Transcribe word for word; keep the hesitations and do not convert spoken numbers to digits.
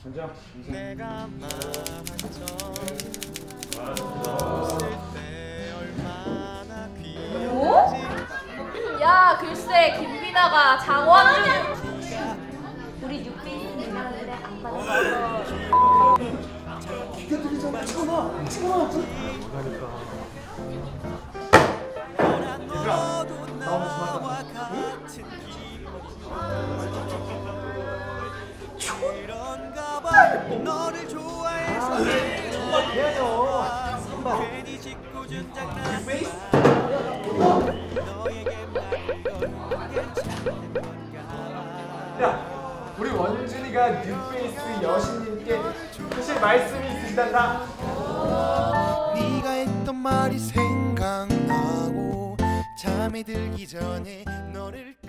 앉아. 내가 말한 오? 야 글쎄 김비나가 장원 우리 뉴페이스 유명한데 안 받아서 기계 들리잖아. 찍어놔. 찍어놔. 뭐라니까. 얘들아 나오면 좀 너를 좋아해서 정말 해야죠. 괜히 짓고 준 장난 페이스. 야, 우리 원준이가 뉴페이스 여신님께 사실 말씀이 있으시단다. 네가 했던 말이 생각나고 잠이 들기 전에 너를